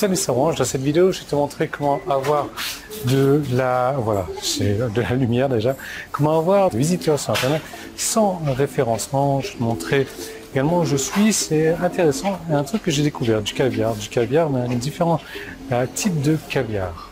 Salut, c'est Orange. Dans cette vidéo, je vais te montrer comment avoir de la lumière déjà. Comment avoir des visiteurs sur Internet sans référencement. Je vais te montrer également où je suis. C'est intéressant. Et un truc que j'ai découvert, du caviar. Du caviar, mais différents types de caviar.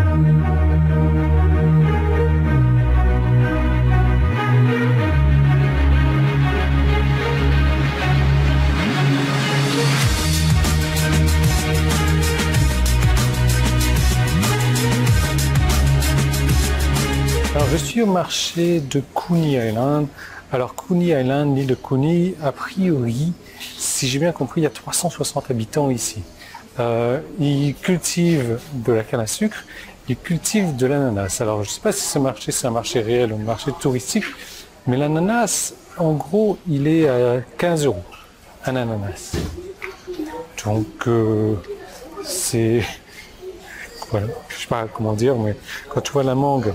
Alors, je suis au marché de Coney Island. Alors, Coney Island, l'île de Coney, a priori, si j'ai bien compris, il y a 360 habitants ici. Ils cultivent de la canne à sucre, ils cultivent de l'ananas. Alors, je ne sais pas si ce marché, c'est un marché réel ou un marché touristique, mais l'ananas, en gros, il est à 15 €, un ananas. Donc, c'est... Voilà, je ne sais pas comment dire, mais quand tu vois la mangue,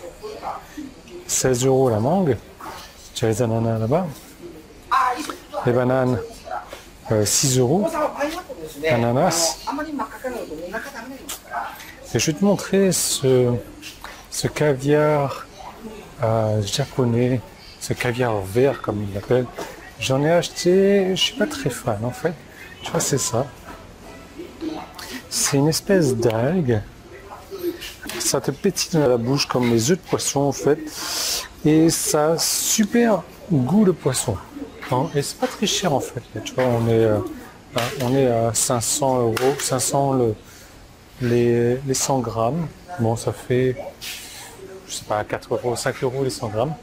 16 € la mangue, tu as les ananas là-bas, les bananes, 6 €, ananas. Et je vais te montrer ce caviar japonais, ce caviar vert comme ils l'appellent. J'en ai acheté, je ne suis pas très fan en fait, je crois que c'est ça. C'est une espèce d'algue. Ça te pétille dans la bouche comme les œufs de poisson en fait. Et ça a super goût de poisson. Et c'est pas très cher en fait. Tu vois, on est à 500 €, 500 les 100 grammes. Bon, ça fait, je sais pas, 4 €, 5 € les 100 grammes.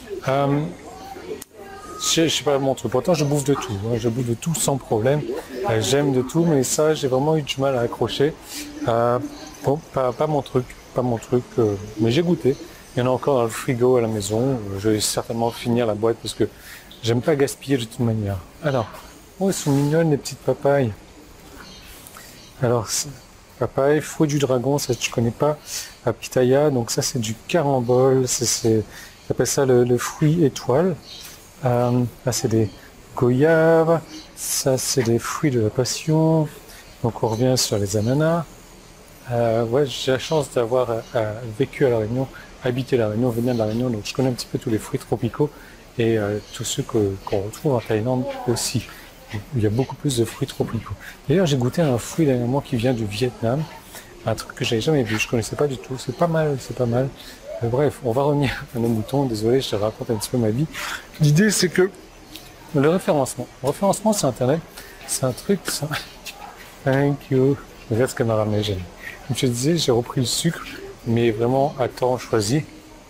Je sais pas mon truc. Pourtant, je bouffe de tout. Hein. Je bouffe de tout sans problème. J'aime de tout, mais ça, j'ai vraiment eu du mal à accrocher. Bon, pas mon truc. Pas mon truc, mais j'ai goûté. Il y en a encore dans le frigo à la maison. Je vais certainement finir la boîte parce que j'aime pas gaspiller de toute manière. Alors, oh, elles sont mignonnes les petites papayes. Alors, papaye, fruit du dragon, ça je connais pas. La pitaya, donc ça c'est du carambole. J'appelle ça le fruit étoile. Là c'est des goyaves. Ça c'est des fruits de la passion. Donc on revient sur les ananas. Ouais, j'ai la chance d'avoir vécu à La Réunion, habité La Réunion, venir de La Réunion, donc je connais un petit peu tous les fruits tropicaux et tous ceux qu'on retrouve en Thaïlande aussi. Il y a beaucoup plus de fruits tropicaux. D'ailleurs, j'ai goûté un fruit dernièrement qui vient du Vietnam, un truc que j'avais jamais vu, je connaissais pas du tout. C'est pas mal, c'est pas mal. Bref, on va revenir à nos moutons. Désolé, je te raconte un petit peu ma vie. L'idée, c'est que le référencement. Le référencement sur Internet, c'est un truc. Ça... Thank you. Regarde ce qu'elle m'a ramené, Jenny. Comme je te disais, j'ai repris le sucre, mais vraiment à temps choisi.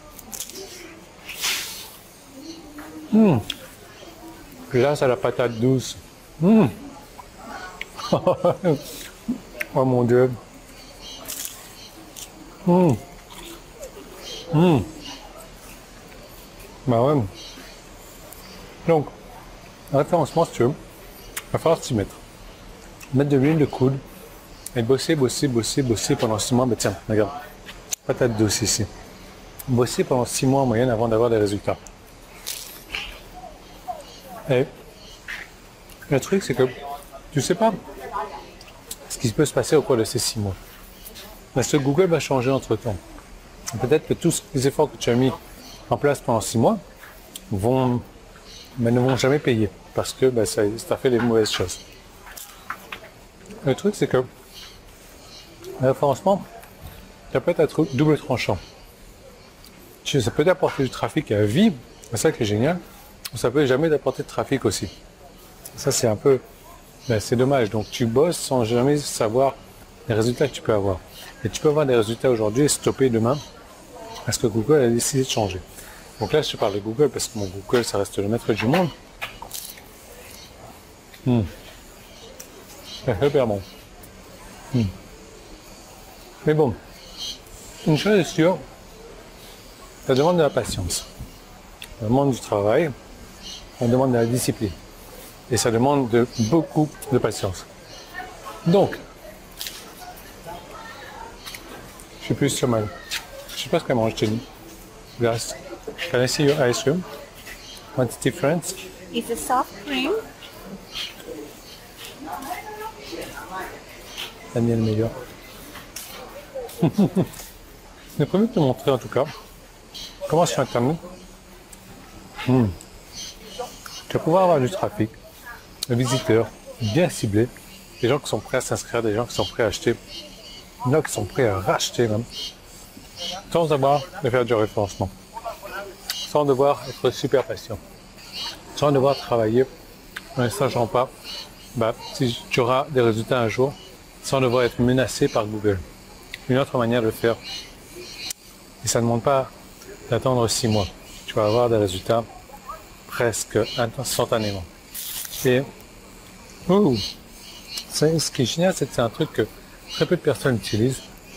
Là, c'est la patate douce. Oh mon Dieu. Bah ouais. Donc, référencement, si tu veux, il va falloir s'y mettre. Mettre de l'huile de coude. Et bosser pendant 6 mois. Bah tiens, regarde, patate douce ici. Bosser pendant 6 mois en moyenne avant d'avoir des résultats. Et le truc, c'est que tu sais pas ce qui peut se passer au cours de ces 6 mois. Parce que Google va changer entre temps. Peut-être que tous les efforts que tu as mis en place pendant 6 mois ne vont jamais payer. Parce que ça a fait les mauvaises choses. Le truc, c'est que le référencement, ça peut être un truc double tranchant. Ça peut t'apporter du trafic à vie, c'est ça qui est génial, ou ça peut jamais t'apporter de trafic aussi. Ça c'est un peu, c'est dommage. Donc tu bosses sans jamais savoir les résultats que tu peux avoir. Et tu peux avoir des résultats aujourd'hui et stopper demain, parce que Google a décidé de changer. Donc là je te parle de Google, parce que mon Google ça reste le maître du monde. C'est super bon. Mais bon, une chose est sûre, ça demande de la patience, ça demande du travail, ça demande de la discipline et ça demande beaucoup de patience. Donc, je suis plus sur mal. Je sais pas ce qu'elle mange, Jenny. Guys, can I see your ice cream? What's the difference? It's a soft cream la mienne meilleure. J'ai prévu de te montrer en tout cas comment sur Internet, tu vas pouvoir avoir du trafic, des visiteurs bien ciblés, des gens qui sont prêts à s'inscrire, des gens qui sont prêts à acheter, des gens qui sont prêts à racheter même, sans avoir de faire du référencement, sans devoir être super patient, sans devoir travailler en ne sachant pas si tu auras des résultats un jour, sans devoir être menacé par Google. Une autre manière de le faire, et ça ne demande pas d'attendre 6 mois. Tu vas avoir des résultats presque instantanément. Et ce qui est génial, c'est que c'est un truc que très peu de personnes utilisent.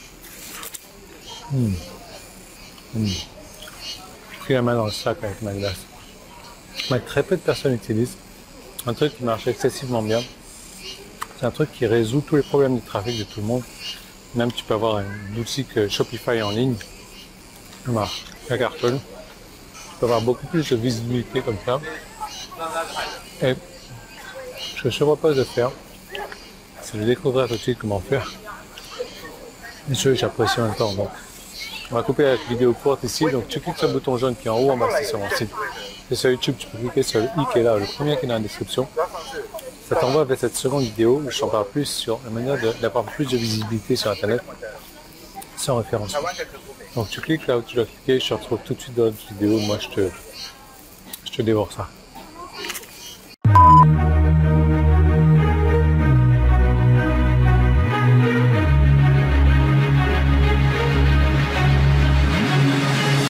J'ai pris la main dans le sac avec ma glace. Mais très peu de personnes utilisent. Un truc qui marche excessivement bien. C'est un truc qui résout tous les problèmes de trafic de tout le monde. Même tu peux avoir un outil que Shopify en ligne. Ça cartonne. Tu peux avoir beaucoup plus de visibilité comme ça. Et ce que je te propose de faire, c'est de découvrir tout de suite comment faire. Et j'apprécie en même temps. Donc, on va couper la vidéo courte ici. Donc tu cliques sur le bouton jaune qui est en haut en bas, c'est sur mon site. Et sur YouTube, tu peux cliquer sur le i qui est là, le premier qui est dans la description. Ça t'envoie vers cette seconde vidéo où je t'en parle plus sur la manière d'avoir plus de visibilité sur Internet sans référencement. Donc tu cliques là où tu dois cliquer, je te retrouve tout de suite dans l'autre vidéo. Moi, je te dévore ça.